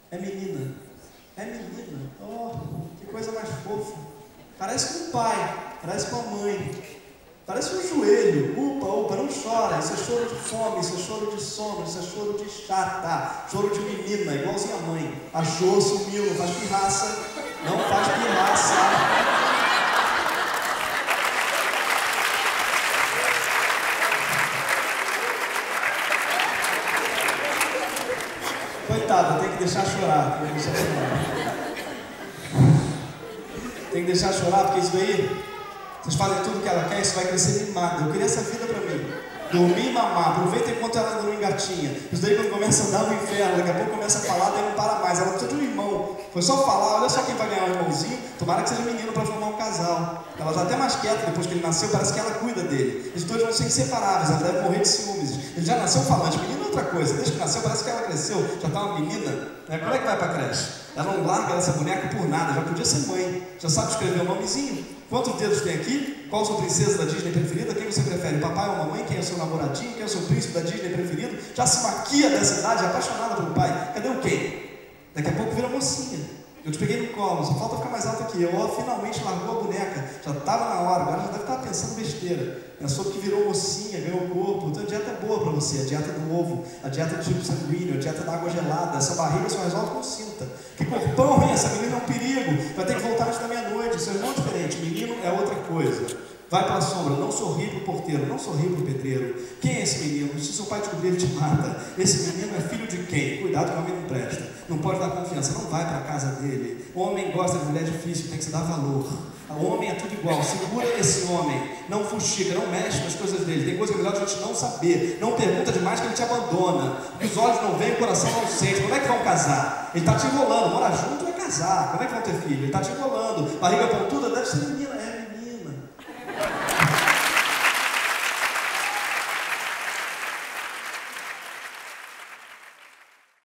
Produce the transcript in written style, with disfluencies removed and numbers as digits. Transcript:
É menina. É menina. Oh, que coisa mais fofa. Parece com o pai, parece com a mãe. Parece um joelho. Upa, upa, não chora. Isso é choro de fome, isso é choro de sono, isso é choro de chata, choro de menina, igualzinha a mãe. Achou, sumiu, não faz pirraça. Não faz pirraça. Coitada, tem que deixar chorar. Tem que deixar chorar, porque isso daí, vocês fazem tudo que ela quer, isso vai crescer mimada. Eu queria essa vida pra mim. Dormir e mamar. Aproveita enquanto ela ainda não engatinha. Isso daí quando começa a andar no inferno, daqui a pouco começa a falar, daí não para mais. Ela precisa de um irmão. Foi só falar, olha só quem vai ganhar um irmãozinho. Tomara que seja menino para formar um casal. Ela já até mais quieta depois que ele nasceu, parece que ela cuida dele. Os dois vão ser inseparáveis, ela deve morrer de ciúmes. Ele já nasceu falante, menino é outra coisa. Desde que nasceu, parece que ela cresceu, já está uma menina. Como é que vai para a creche? Ela não larga essa boneca por nada, já podia ser mãe. Já sabe escrever o nomezinho. Quantos dedos tem aqui? Qual a sua princesa da Disney preferida? Quem você prefere? Papai ou mamãe? Quem é o seu namoradinho? Quem é o seu príncipe da Disney preferido? Já se maquia dessa idade, apaixonada pelo pai. Cadê o quem? Daqui a pouco vira mocinha. Eu te peguei no colo, só falta ficar mais alta que eu. Ó, finalmente largou a boneca. Já estava na hora, agora já deve estar pensando besteira. Pensou que virou mocinha, ganhou o corpo. Então a dieta é boa para você, a dieta do ovo, a dieta do tipo sanguíneo, a dieta da água gelada. Essa barriga só resolve com cinta. Que corpão, hein? Essa menina é um perigo. Vai ter que voltar antes da meia-noite. Isso é muito diferente. Menino é outra coisa. Vai para a sombra, não sorri para o porteiro, não sorri para o pedreiro. Quem é esse menino? Se seu pai descobrir, ele te mata. Esse menino é filho de quem? Cuidado que o homem não presta. Não pode dar confiança, não vai para a casa dele. O homem gosta de mulher difícil, tem que se dar valor. O homem é tudo igual, segura esse homem. Não fuxica, não mexe nas coisas dele. Tem coisa que é melhor a gente não saber. Não pergunta demais que ele te abandona. Os olhos não veem, o coração não sente. Como é que vão casar? Ele está te enrolando, mora junto vai casar. Como é que vão ter filho? Ele está te enrolando. Barriga pontuda deve ser menina.